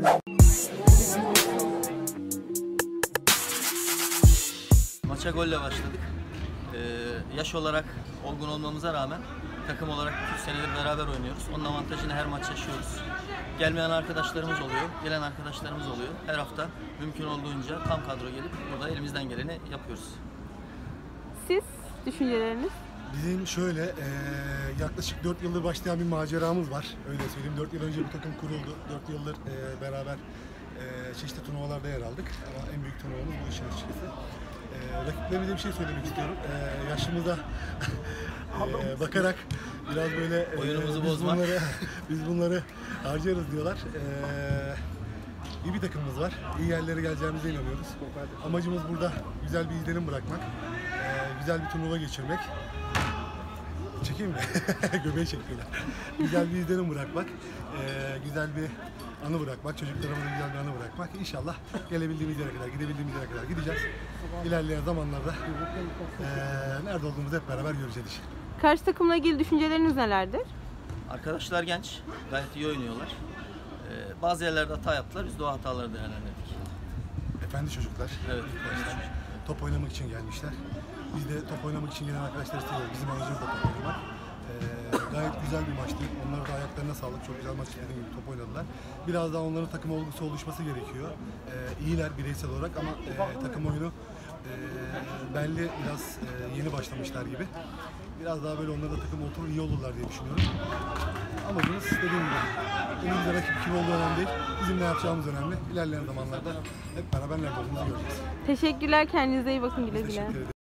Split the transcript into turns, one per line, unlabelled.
Maça golle başladık. Yaş olarak olgun olmamıza rağmen takım olarak 3 senedir beraber oynuyoruz. Onun avantajını her maç yaşıyoruz. Gelmeyen arkadaşlarımız oluyor, gelen arkadaşlarımız oluyor. Her hafta mümkün olduğunca tam kadro gelip burada elimizden geleni yapıyoruz.
Siz, düşünceleriniz?
Bizim şöyle, yaklaşık 4 yıldır başlayan bir maceramız var. Öyle söyleyeyim. 4 yıl önce bu takım kuruldu. 4 yıldır beraber çeşitli turnuvalarda yer aldık. Ama en büyük turnuvamız bu işin açıkçası. Rakiplerimize bir şey söylemek istiyorum. Yaşımıza bakarak biraz böyle
oyunumuzu bozmak.
Biz bunları harcarız diyorlar. İyi bir takımımız var. İyi yerlere geleceğimize inanıyoruz. Amacımız burada güzel bir izlenim bırakmak. Güzel bir turnuva geçirmek. Çekeyim mi? Göbeği çekiyorlar. Güzel bir izlenim bırakmak. Güzel bir anı bırakmak. Çocuklarımıza güzel bir anı bırakmak. İnşallah gelebildiğimiz yere kadar, gidebildiğimiz yere kadar gideceğiz. İlerleyen zamanlarda nerede olduğumuzu hep beraber göreceğiz.
Karşı takımla ilgili düşünceleriniz nelerdir?
Arkadaşlar genç, gayet iyi oynuyorlar. Bazı yerlerde hata yaptılar, biz de o hataları değerlendirdik.
Efendi çocuklar.
Evet.
Top oynamak için gelmişler. Biz de top oynamak için gelen arkadaşları seviyoruz. Bizim amacımız da top oynamak. Gayet güzel bir maçtı. Onların da ayaklarına sağlık. Çok güzel maç, dediğim gibi top oynadılar. Biraz daha onların takım olgusu oluşması gerekiyor. İyiler bireysel olarak ama takım oyunu belli biraz yeni başlamışlar gibi. Biraz daha böyle onlara da takım oturur iyi olurlar diye düşünüyorum. Amacımız dediğim gibi önümüzde rakip kim olduğu önemli değil. Bizim ne yapacağımız önemli. İlerleyen zamanlarda hep beraber nerede olduğumuzu göreceğiz.
Teşekkürler, kendinize iyi bakın, güle güle.
Teşekkür ederim.